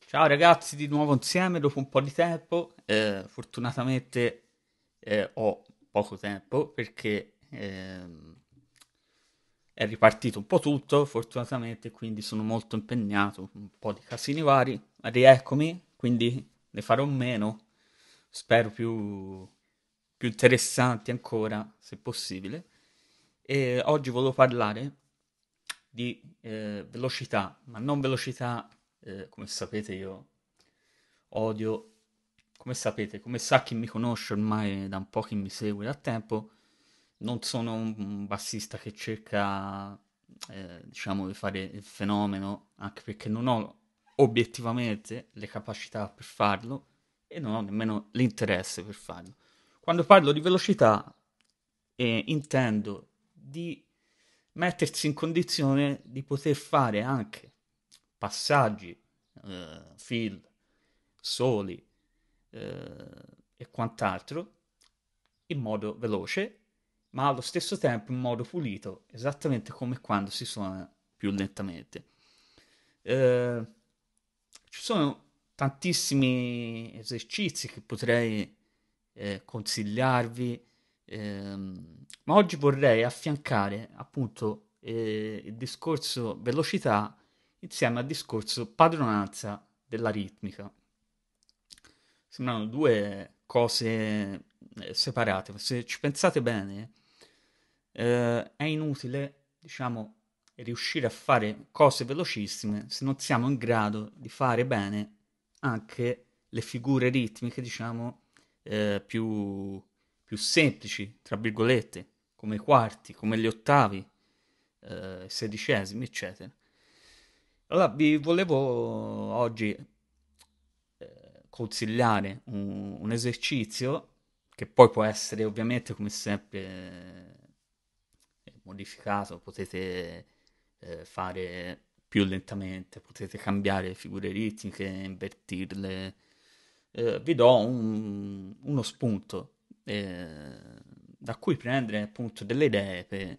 Ciao ragazzi, di nuovo insieme dopo un po' di tempo. Fortunatamente ho poco tempo perché è ripartito un po' tutto, fortunatamente, quindi sono molto impegnato, un po' di casini vari. Rieccomi, quindi ne farò meno, spero più interessanti ancora, se possibile. E oggi volevo parlare di velocità, ma non velocità, come sapete io odio, come sapete, come sa chi mi conosce ormai da un po' che mi segue da tempo, non sono un bassista che cerca, diciamo, di fare il fenomeno, anche perché non ho obiettivamente le capacità per farlo e non ho nemmeno l'interesse per farlo. Quando parlo di velocità, intendo di mettersi in condizione di poter fare anche passaggi, fill, soli e quant'altro in modo veloce, ma allo stesso tempo in modo pulito, esattamente come quando si suona più lentamente. Eh, Ci sono tantissimi esercizi che potrei consigliarvi, ma oggi vorrei affiancare appunto il discorso velocità insieme al discorso padronanza della ritmica. Sembrano due cose separate, ma se ci pensate bene, è inutile, diciamo, riuscire a fare cose velocissime se non siamo in grado di fare bene anche le figure ritmiche, diciamo, più semplici, tra virgolette, come i quarti, come gli ottavi, i sedicesimi, eccetera. Allora, vi volevo oggi consigliare un esercizio che poi può essere ovviamente come sempre modificato, potete fare più lentamente, potete cambiare figure ritmiche, invertirle. Vi do uno spunto da cui prendere appunto delle idee per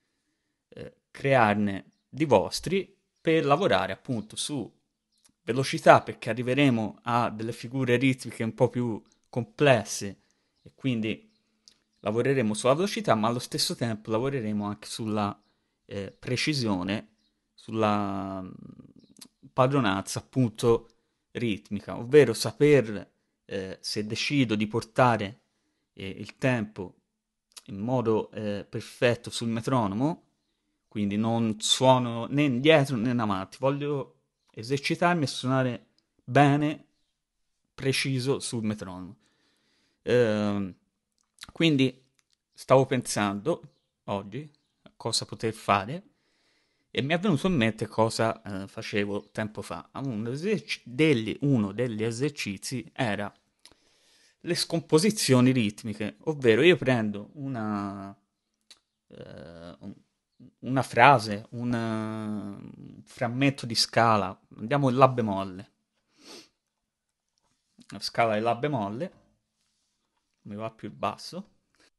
crearne di vostri per lavorare appunto su velocità perché arriveremo a delle figure ritmiche un po' più complesse e quindi lavoreremo sulla velocità, ma allo stesso tempo lavoreremo anche sulla precisione, sulla padronanza appunto ritmica, ovvero saper se decido di portare il tempo in modo perfetto sul metronomo, quindi non suono né indietro né in avanti, voglio esercitarmi a suonare bene, preciso sul metronomo. Ehm, quindi stavo pensando oggi a cosa poter fare e mi è venuto in mente cosa facevo tempo fa. Uno degli esercizi era le scomposizioni ritmiche, ovvero io prendo un- una frase, un frammento di scala, andiamo in La bemolle, la scala di La bemolle, mi va più il basso,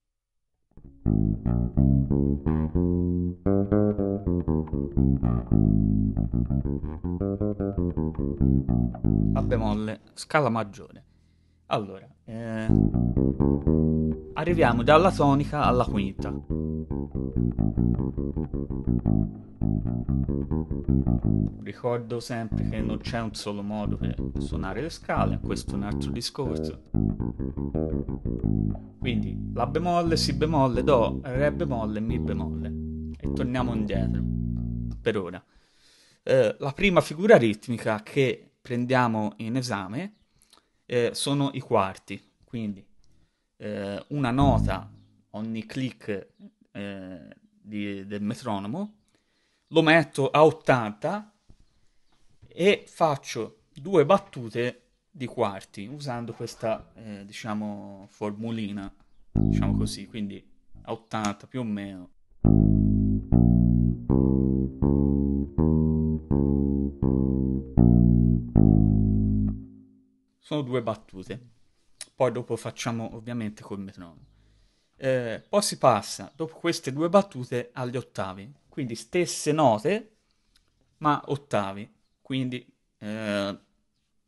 La bemolle, scala maggiore. Allora, arriviamo dalla tonica alla quinta. Ricordo sempre che non c'è un solo modo per suonare le scale, questo è un altro discorso. Quindi La bemolle, Si bemolle, Do, Re bemolle, Mi bemolle. E torniamo indietro, per ora. La prima figura ritmica che prendiamo in esame sono i quarti, quindi una nota ogni click del metronomo, lo metto a 80 e faccio due battute di quarti usando questa, diciamo, formulina, diciamo così, quindi a 80 più o meno. Sono due battute. Poi dopo facciamo ovviamente col metronomo. Poi si passa, dopo queste due battute, agli ottavi. Quindi stesse note, ma ottavi. Quindi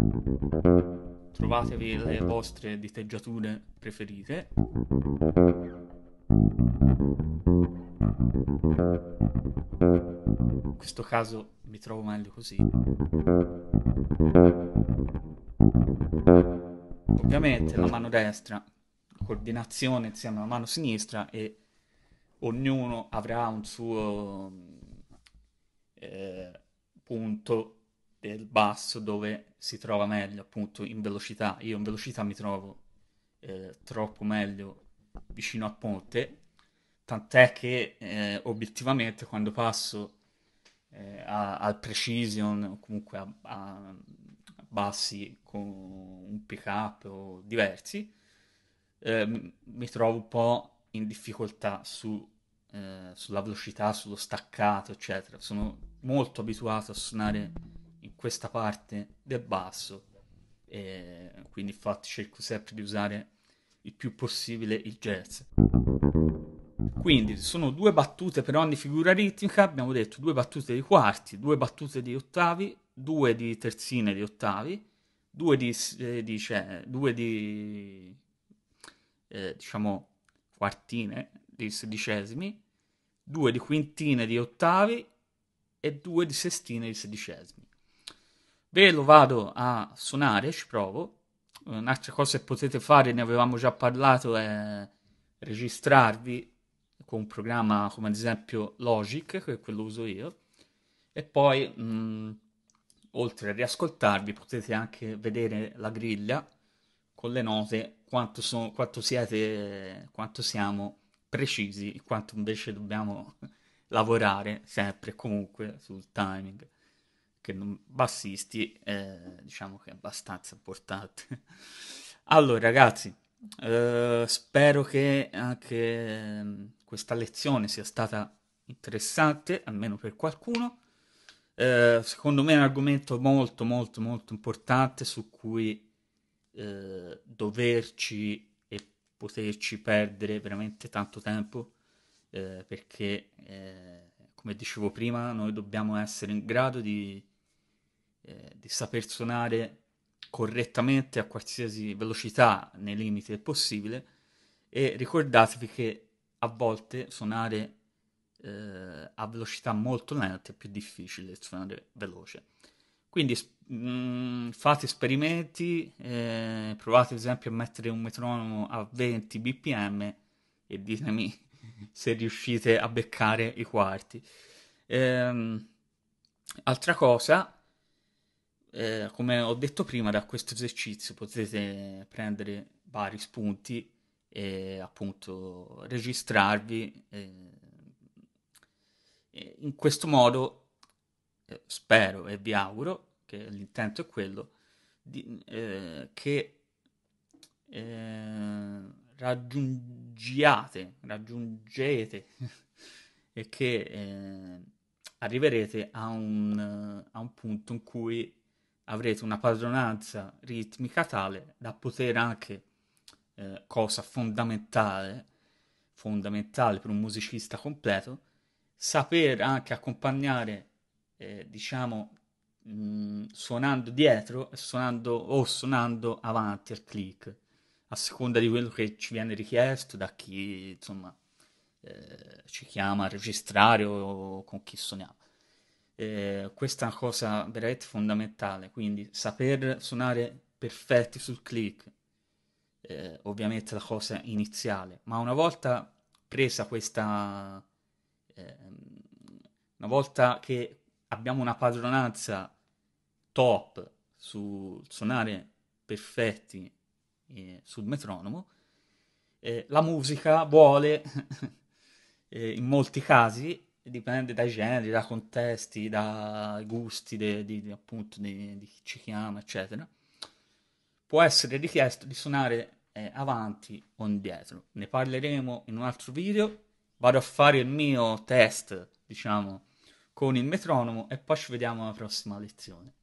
Trovatevi le vostre diteggiature preferite. In questo caso mi trovo meglio così. Ovviamente la mano destra, coordinazione insieme alla mano sinistra, e ognuno avrà un suo eh, punto del basso dove si trova meglio, appunto in velocità. Io in velocità mi trovo troppo meglio vicino al ponte, tant'è che obiettivamente quando passo al precision o comunque a bassi con un pick up o diversi, mi trovo un po' in difficoltà sulla velocità, sullo staccato, eccetera. Sono molto abituato a suonare in questa parte del basso, e quindi infatti cerco sempre di usare il più possibile il jazz. Quindi sono due battute per ogni figura ritmica, abbiamo detto due battute di quarti, due battute di ottavi, due di terzine di ottavi, due di diciamo quartine di sedicesimi, due di quintine di ottavi e due di sestine di sedicesimi. Ve lo vado a suonare, ci provo. Un'altra cosa che potete fare, ne avevamo già parlato, è registrarvi con un programma come ad esempio Logic, che è quello che uso io, e poi oltre a riascoltarvi potete anche vedere la griglia con le note, quanto siamo precisi, quanto invece dobbiamo lavorare sempre e comunque sul timing, che bassisti diciamo che è abbastanza importante. Allora ragazzi, spero che anche questa lezione sia stata interessante, almeno per qualcuno. Secondo me è un argomento molto molto molto importante su cui doverci e poterci perdere veramente tanto tempo, perché come dicevo prima noi dobbiamo essere in grado di saper suonare correttamente a qualsiasi velocità nei limiti del possibile, e ricordatevi che a volte suonare a velocità molto lente è più difficile suonare veloce. Quindi fate esperimenti, provate ad esempio a mettere un metronomo a 20 bpm e ditemi se riuscite a beccare i quarti. Ehm, Altra cosa, come ho detto prima, da questo esercizio potete prendere vari spunti e appunto registrarvi. E in questo modo spero e vi auguro che l'intento è quello che eh, raggiungete e che arriverete a un punto in cui avrete una padronanza ritmica tale da poter anche, cosa fondamentale per un musicista completo, saper anche accompagnare, diciamo, suonando dietro e suonando avanti al click, a seconda di quello che ci viene richiesto da chi, insomma, ci chiama a registrare o con chi suoniamo. Questa è una cosa veramente fondamentale, quindi saper suonare perfetti sul click, ovviamente la cosa iniziale, ma una volta presa questa, ehm, una volta che abbiamo una padronanza top sul suonare perfetti sul metronomo, la musica vuole, in molti casi, dipende dai generi, da contesti, dai gusti appunto di chi ci chiama, eccetera, può essere richiesto di suonare avanti o indietro. Ne parleremo in un altro video. Vado a fare il mio test, diciamo, con il metronomo e poi ci vediamo alla prossima lezione.